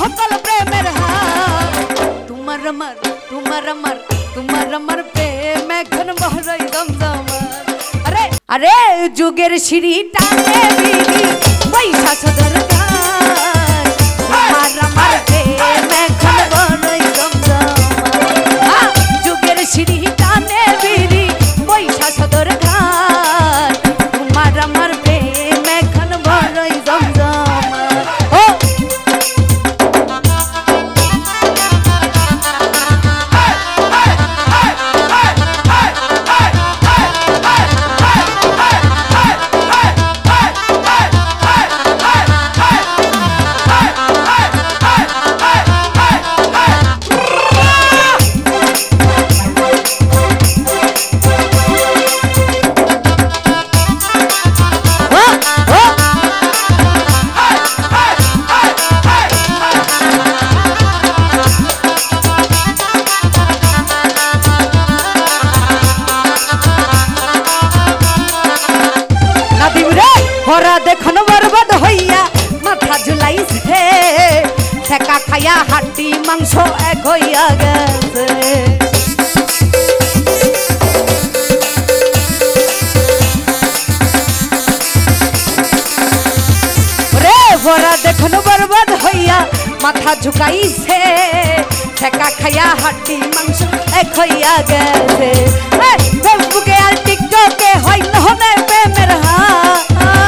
নহকল প্রেমের হার তোমার আমার প্রেম এখন বড়ই জমজমার আরে আরে যুগের সিঁড়ি টানে বিড়ি পয়সা সদর গান তোমার আমার প্রেম এখন বড়ই জমজমার যুগের সিঁড়ি টানে বিড়ি পয়সা সদর গান তোমার আমার প্রেম এখন বড়ই জমজমার ও देखन बर्बाद हइया माथा झुलाइছে ঠেকা খায়া হাড্ডি মাংস এক হইয়া গেছে রে বড়া দেখন বরবাদ হইয়া মাথা ঝুকাইছে ঠেকা খায়া হাড্ডি মাংস এক হইয়া গেছে ফেসবুকে আর টিকটকে হয় নহনে প্রেমের হাল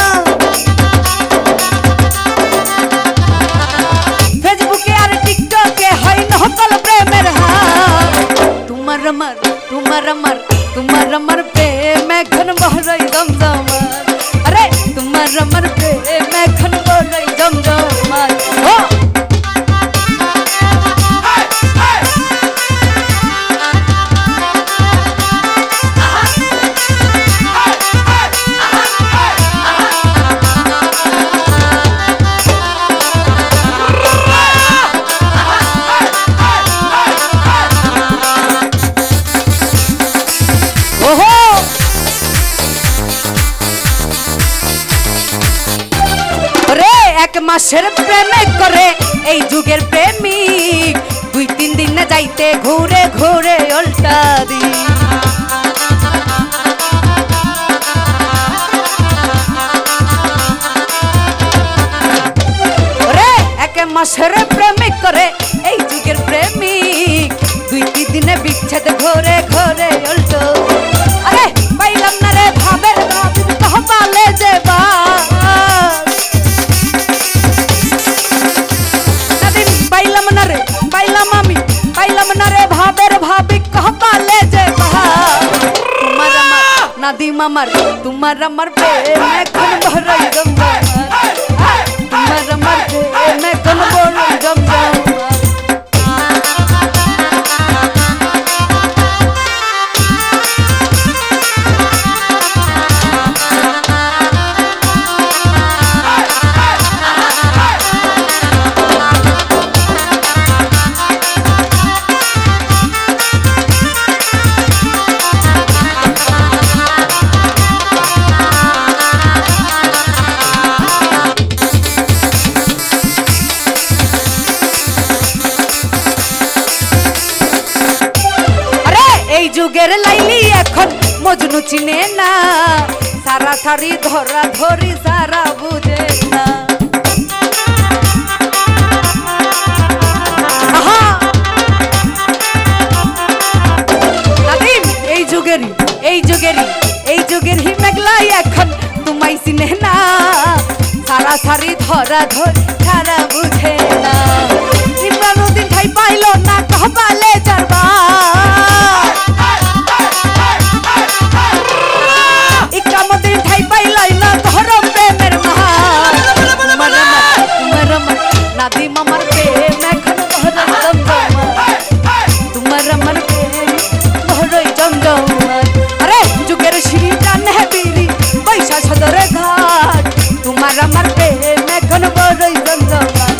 নহকল প্রেমের হার তোমার আমার প্রেম এখন বড়ই জমজমার আরে তোমার আমার প্রেম এখন বড়ই জমজমার ও এক মাসের প্রেমে করে এই যুগের প্রেমিক 2-3 দিন না যাইতে ঘুরে ঘুরে উল্টা দি ওরে এক মাসের প্রেমিক করে এই যুগের প্রেমিক 2-3 দিনে বিচ্ছেদ ঘুরে ঘুরে উল্টো আরে পাইলাম না রে ভাবের ভাবি কহবালে যেবা পাইলাম না রে ভাবের ভাবি কহবালে যে তোমার আমার নাদিম আমার তোমার আমার প্রেম এখন বড়ই জমজমার তোমার আমার প্রেম এখন বড়ই জমজমার যুগের লাইলি এখন মজনু চিনে না সারা সারি ধরা ধরি সারা বুঝে না এই যুগের হি মেঘলাই এখন তোমায় চিনে না সারা সারি ধরা ধরি সারা বুঝে না ইমরানুদ্দিন ঠাই পাইল না কহবালে যারবা ইকরামুদ্দিন ঠাই পাইলাই না ধরম প্রেমের মহান তোমার আমার নাদিম আমার প্রেম এখন বড়ই জমজমার তোমার আমার প্রেম বড়ই জমজমার আরে যুগের সিঁড়ি টানে বিড়ি পয়সা সদর ঘাট তোমার আমার প্রেম এখন বড়ই জমজমার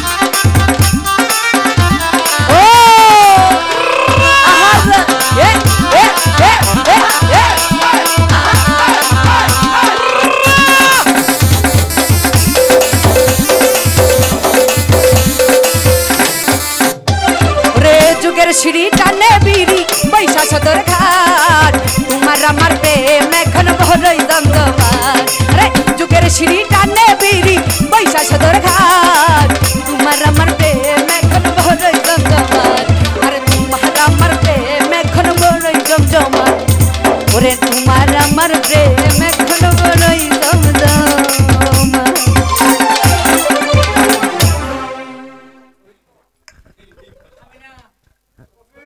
Yeah. যুগের সিঁড়ি টানে বিড়ি পয়সা সদর ঘাট তোমার আমার প্রেম এখন বড়ই জমজমাট আরে যুগের সিঁড়ি টানে বিড়ি পয়সা সদর ঘাট তোমার আমার প্রেম এখন বড়ই জমজমাট আরে তোমার আমার প্রেম এখন বড়ই জমজমাট ওরে তোমার আমার প্রেম